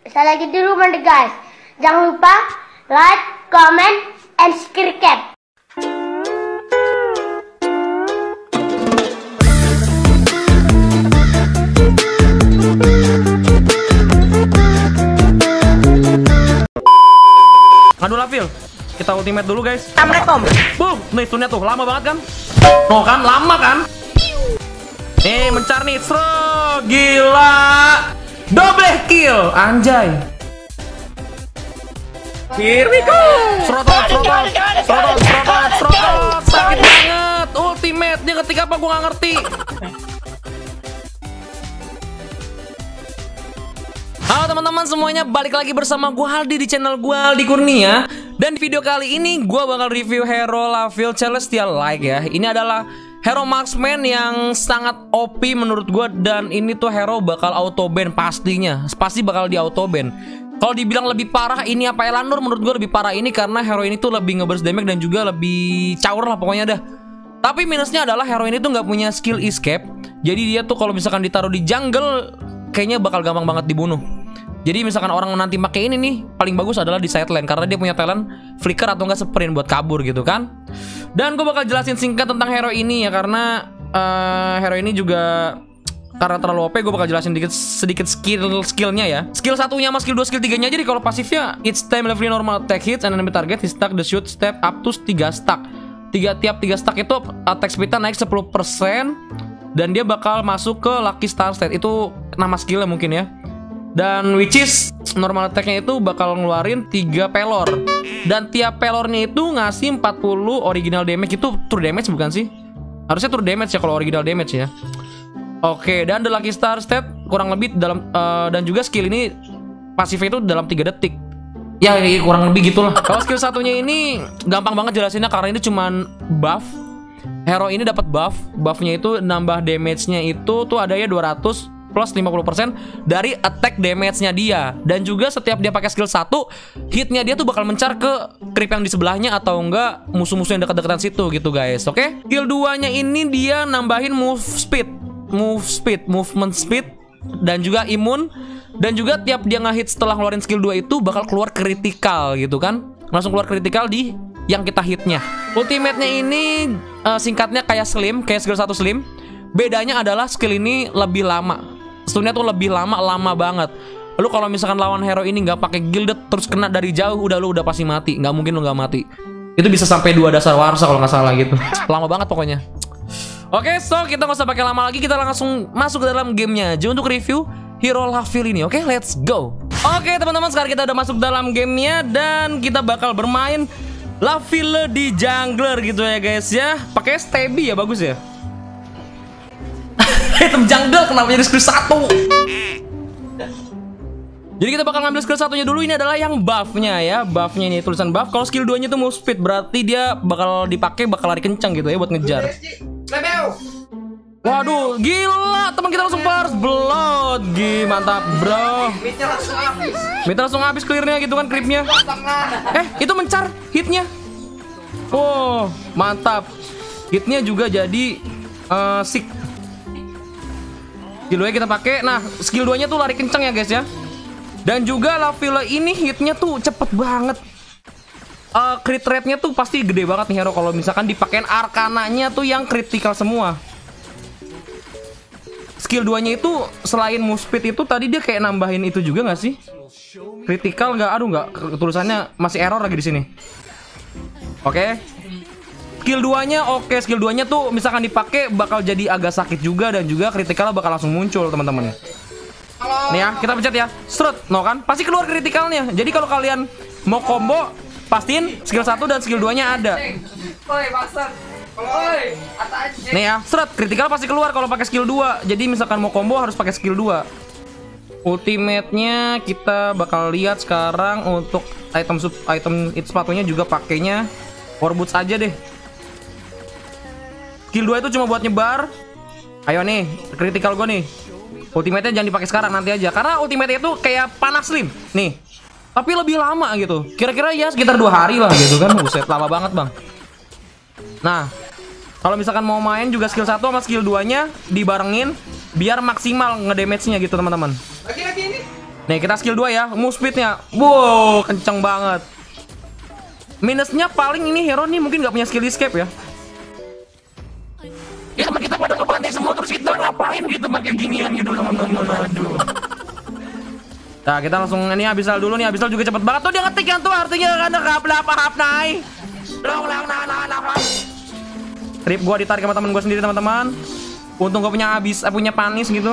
Bisa lagi di rumah deh guys. Jangan lupa like, comment, and subscribe. Ngadu Lavil, kita ultimate dulu guys. Assalamualaikum. Boom, nih stunnya tuh lama banget kan? No kan, lama kan? Nih mencar nih, gila, double kill, anjay. Here we go. Srotot, sakit banget. Ultimate dia ketika apa gua nggak ngerti. Halo teman-teman semuanya, balik lagi bersama gue Aldi di channel gue Aldi Kurnia. Dan di video kali ini gue bakal review hero Lavil Celestial Like ya. Ini adalah hero marksman yang sangat OP menurut gue. Dan ini tuh hero bakal auto ban pastinya. Pasti bakal di auto ban. Kalau dibilang lebih parah ini apa Elanur, menurut gue lebih parah ini karena hero ini tuh lebih ngeburst damage dan juga lebih caur lah pokoknya dah. Tapi minusnya adalah hero ini tuh nggak punya skill escape. Jadi dia tuh kalau misalkan ditaruh di jungle kayaknya bakal gampang banget dibunuh. Jadi misalkan orang nanti pakai ini nih, paling bagus adalah di side lane karena dia punya talent flicker atau enggak sprint buat kabur gitu kan. Dan gue bakal jelasin singkat tentang hero ini ya karena hero ini juga karena terlalu OP, gue bakal jelasin sedikit skillnya ya. Skill satunya sama skill 2, skill 3 nya. Jadi kalau pasifnya each time level normal attack hits and enemy target his stack the shoot step up to 3 stack. Tiap 3 stack itu attack speednya naik 10%. Dan dia bakal masuk ke Lucky Star State. Itu nama skillnya mungkin ya. Dan which is normal attack-nya itu bakal ngeluarin 3 pelor. Dan tiap pelornya itu ngasih 40 original damage. Itu true damage bukan sih? Harusnya true damage ya kalau original damage ya. Oke, dan the Lucky Star State kurang lebih dalam dan juga skill ini pasifnya itu dalam 3 detik. Ya kurang lebih gitulah. Kalau skill satunya ini gampang banget jelasinnya karena ini cuman buff. Hero ini dapat buff. Buffnya itu nambah damage-nya itu tuh ada ya 200 plus 50% dari attack damage-nya dia. Dan juga setiap dia pakai skill 1, hitnya dia tuh bakal mencar ke creep yang di sebelahnya atau enggak musuh-musuh yang dekat-dekatan situ gitu guys. Oke? Skill 2-nya ini dia nambahin movement speed dan juga imun. Dan juga tiap dia ngehit setelah ngeluarin skill 2 itu bakal keluar critical gitu kan. Langsung keluar critical di yang kita hitnya. Ultimate-nya ini singkatnya kayak slim, kayak skill 1 slim. Bedanya adalah skill ini lebih lama. Stunnya tuh lebih lama banget. Lu kalau misalkan lawan hero ini nggak pakai gilded terus kena dari jauh, lu udah pasti mati. Nggak mungkin lu nggak mati. Itu bisa sampai 2 dasar warsa kalau nggak salah gitu. Lama banget pokoknya. Oke, so kita nggak usah pakai lama lagi, kita langsung masuk ke dalam gamenya aja untuk review hero Lavil ini. Oke, let's go. Oke teman-teman, sekarang kita udah masuk dalam gamenya dan kita bakal bermain Lavil di jungler gitu ya guys ya. Pakai Stabby ya, bagus ya. Item jungle kenapa jadi skill 1? Jadi kita bakal ngambil skill satunya dulu. Ini adalah yang buffnya ya. Buffnya ini tulisan buff. Kalau skill 2 nya itu move speed, berarti dia bakal dipakai bakal lari kencang gitu ya buat ngejar. Waduh, gila, teman kita langsung first blood. Mantap bro. Mita langsung habis clearnya gitu kan, creepnya. Itu mencar hitnya. Wow, mantap. Hitnya juga jadi sick. Skill 2 kita pakai. Nah, skill 2 nya tuh lari kenceng ya guys ya. Dan juga Lavil ini hitnya tuh cepet banget. Crit rate-nya tuh pasti gede banget nih hero kalau misalkan dipakein arkananya tuh yang critical semua. Skill 2 nya itu selain move speed itu tadi dia kayak nambahin itu juga nggak sih? Critical nggak? Aduh nggak, tulisannya masih error lagi di sini. Oke. Skill 2-nya oke, skill 2-nya tuh misalkan dipakai bakal jadi agak sakit juga dan juga kritikalnya bakal langsung muncul teman-teman. Nih ya, kita pencet ya. Strut, no kan? Pasti keluar kritikalnya. Jadi kalau kalian mau combo, pastiin skill 1 dan skill 2-nya ada. Nih ya, strut, kritikal pasti keluar kalau pakai skill 2. Jadi misalkan mau combo harus pakai skill 2. Ultimate-nya kita bakal lihat sekarang untuk item sepatunya juga pakainya War Boots aja deh. Skill 2 itu cuma buat nyebar. Ayo nih, critical gue nih. Ultimate-nya jangan dipakai sekarang, nanti aja. Karena ultimate-nya itu kayak panas slim. Nih. Tapi lebih lama gitu. Kira-kira ya sekitar 2 hari lah gitu kan. Buset, lama banget bang. Nah, kalau misalkan mau main juga skill 1 sama skill 2-nya dibarengin biar maksimal ngedamage-nya gitu teman-teman. Lagi ini. Nih kita skill 2 ya, move speednya. Wow, kenceng banget. Minusnya paling ini hero nih mungkin nggak punya skill escape ya. Ya teman kita pada ngebantai semua terus kita ngapain gitu pakai ginian gitu teman-teman. Aduh. Nah kita langsung ini Abyssal dulu nih. Abyssal juga cepet banget tuh dia ngetik kan tuh, artinya kan hap naik. Rip gua ditarik sama temen gua sendiri teman-teman. Untung gua punya punya panis gitu.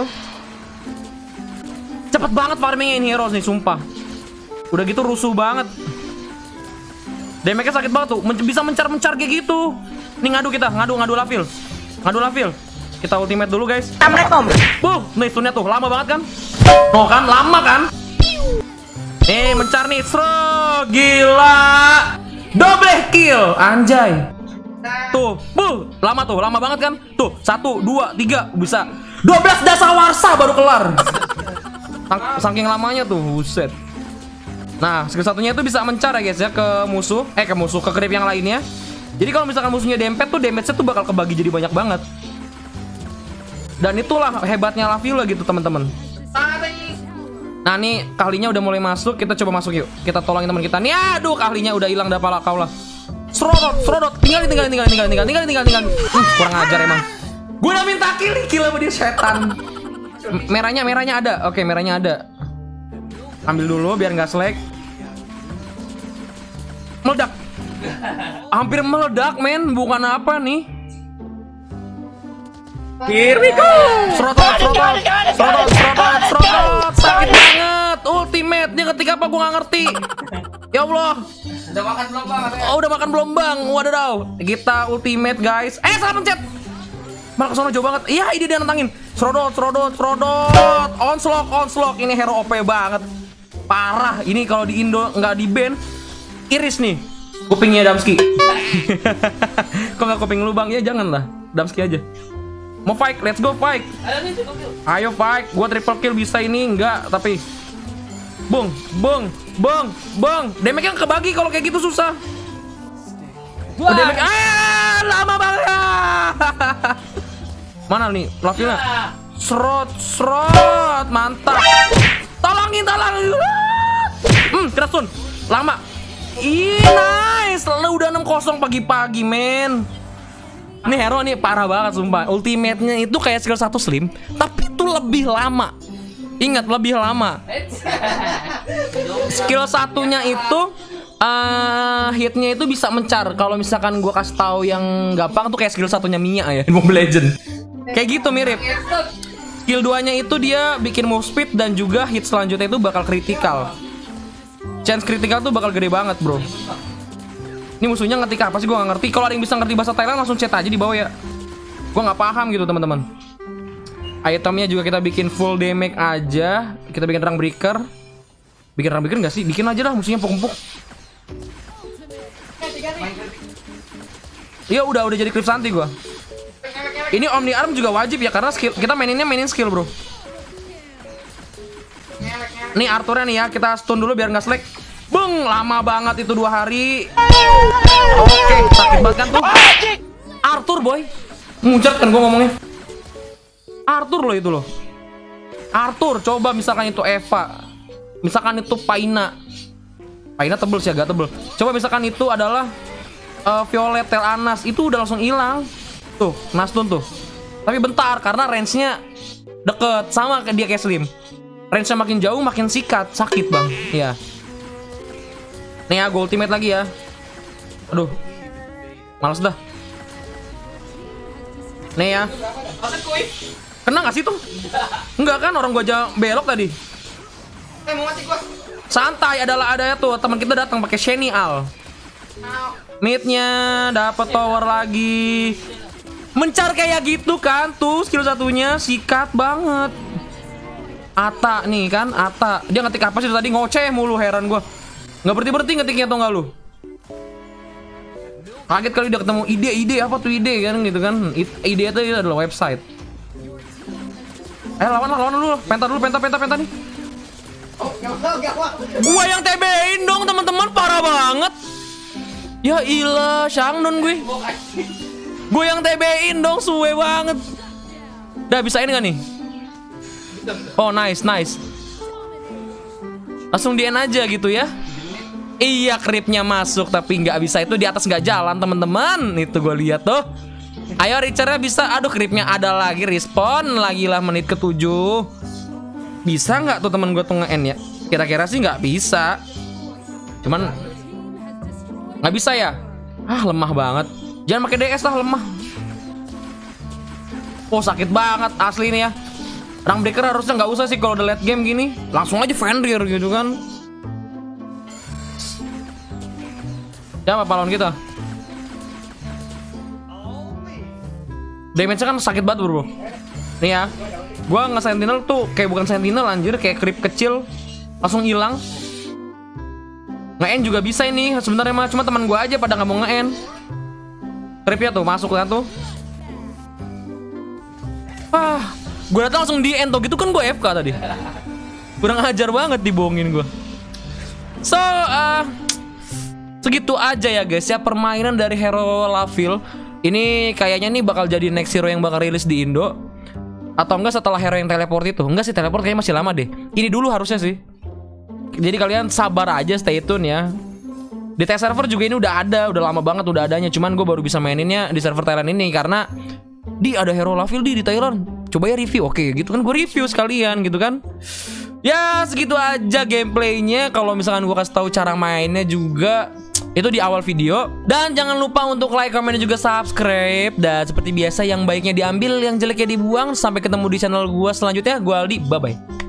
Cepet banget farmingnya ini heroes nih sumpah. Udah gitu rusuh banget. Damage-nya sakit banget tuh, bisa mencar-mencar kayak gitu. Nih ngadu kita, ngadu Lavil. Ngadu Lavil. Kita ultimate dulu guys. Assalamualaikum. Nih stunnya tuh, lama banget kan? Oh kan, lama kan? Nih mencar nih, gila. Double kill, anjay. Tuh, lama banget kan? Tuh, 1, 2, 3, bisa 12 dasawarsa baru kelar. Saking lamanya tuh, buset. Nah, skill satunya itu bisa mencar ya guys ya ke musuh, ke creep yang lainnya. Jadi kalau misalkan musuhnya dempet tuh damage-nya tuh bakal kebagi jadi banyak banget. Dan itulah hebatnya Lavila gitu teman-teman. Nah, nih kalinya udah mulai masuk, kita coba masuk yuk. Kita tolongin teman kita. Nih, aduh kalinya udah hilang dah pala kaulah. Srodot, tinggalin. Kurang ajar emang. Gue udah minta kill sama dia setan. Merahnya ada. Oke, merahnya ada. Ambil dulu biar nggak selek. Meledak. Hampir meledak, men. Bukan apa nih. Here we go. Srodot. Sakit banget. Ultimate. Dia ketika apa gua nggak ngerti. Ya Allah. Udah makan belum bang? Oh, udah makan belum bang? Wadaw. Kita ultimate guys. Salah pencet. Malah kesono jauh banget. Iya, ide dia nantangin. Srodot. Onslaught. Ini hero OP banget. Parah. Ini kalau di Indo nggak di ban, iris nih kupingnya Damski. Kok nggak kuping lu bang? Ya jangan lah, Damski aja. Mau fight? Let's go fight. Ayo fight. Gua triple kill bisa ini enggak? Tapi bung. Damage-nya kebagi kalau kayak gitu susah. Damage lama banget. Mana nih Lavila? Srot. Mantap. Tolongin. Kena stun. Lama. Nice. Lu udah 6-0 pagi-pagi, men. Ini hero nih parah banget sumpah. Ultimate-nya itu kayak skill 1 slim, tapi itu lebih lama. Ingat, lebih lama. Skill satunya itu hitnya itu bisa mencar. Kalau misalkan gua kasih tahu yang gampang tuh kayak skill satunya Mia ya, Mobile Legend. Kayak gitu mirip. Skill 2-nya itu dia bikin move speed dan juga hit selanjutnya itu bakal kritikal. Chance kritikal tuh bakal gede banget, bro. Ini musuhnya ngetik apa sih? Gua nggak ngerti. Kalau ada yang bisa ngerti bahasa Thailand langsung chat aja di bawah ya. Gua nggak paham gitu, teman-teman. Itemnya juga kita bikin full damage aja. Kita bikin rank breaker. Bikin rank breaker nggak sih? Bikin aja lah, musuhnya empuk-empuk. Iya udah jadi clip santi gua. Ini Omni Arm juga wajib ya karena skill kita mainin skill, bro. Nih Arthurnya nih ya, kita stun dulu biar nggak selek. Bung, lama banget itu 2 hari. Oke, sakit banget kan tuh. Arthur boy, muncrat kan gua ngomongnya. Arthur loh itu loh. Arthur, coba misalkan itu Eva, misalkan itu Paina tebel sih, agak tebel. Coba misalkan itu adalah Violet Telanas, itu udah langsung hilang. Tuh, Nastun tuh. Tapi bentar, karena range-nya deket. Sama dia kayak Slim. Range-nya makin jauh, makin sikat. Sakit bang, iya. Nih ya, gue ultimate lagi ya. Aduh, males dah. Nih ya. Kena gak sih tuh? Enggak kan, orang gue aja belok tadi. Mau mati gua. Santai, ada ya tuh teman kita datang pakai Shiny Al. Mid-nya dapat tower lagi. Mencar kayak gitu kan tuh skill satunya sikat banget. Ata nih kan, Ata. Dia ngetik apa sih tadi, ngoceh mulu, heran gua. Nggak berhenti ngetiknya atau nggak lu? Kaget kali udah ketemu ide apa tuh ide kan gitu kan. Ide itu adalah website. Lawan dulu. Penta nih. Oh, gak. Gua yang TB-in dong teman-teman, parah banget. Ya ilah, Shangnon gue. Gue yang TB-in dong, suwe banget. Udah bisa ini gak nih? Oh nice. Langsung di end aja gitu ya. Iya, creepnya masuk tapi nggak bisa, itu di atas nggak jalan teman-teman. Itu gue lihat tuh. Ayo Richardnya bisa. Aduh, creepnya ada lagi, respon lagi lah menit ke-7. Bisa nggak tuh temen gue tuh nge-end ya? Kira-kira sih nggak bisa. Cuman nggak bisa ya. Ah, lemah banget. Jangan pakai DS lah, lemah. Oh, sakit banget asli nih ya. Rank breaker harusnya nggak usah sih kalau udah late game gini. Langsung aja Fenrir gitu kan. Siapa pahlawan kita? Damage-nya kan sakit banget bro. Nih ya, gua nge-sentinel tuh kayak bukan sentinel anjir, kayak creep kecil langsung hilang. Nge-end juga bisa ini sebenarnya mah, cuma teman gua aja pada nggak mau nge-end. Creepnya tuh masuk kan tuh. Ah, gua datang langsung di end tuh gitu kan, gua FK tadi. Kurang ajar banget dibohongin gua. So, segitu aja ya guys ya permainan dari Hero Laville. Ini kayaknya nih bakal jadi next hero yang bakal rilis di Indo. Atau enggak setelah hero yang teleport itu. Enggak sih, teleport kayaknya masih lama deh. Ini dulu harusnya sih. Jadi kalian sabar aja, stay tune ya. Di test server juga ini udah ada, udah lama banget udah adanya. Cuman gue baru bisa maininnya di server Thailand ini karena ada Hero Laville di Thailand. Coba ya review, oke gitu kan, gue review sekalian gitu kan. Ya segitu aja gameplaynya. Kalau misalkan gue kasih tahu cara mainnya juga itu di awal video. Dan jangan lupa untuk like, komen, dan juga subscribe. Dan seperti biasa, yang baiknya diambil, yang jeleknya dibuang. Sampai ketemu di channel gue selanjutnya. Gue Aldi, bye-bye.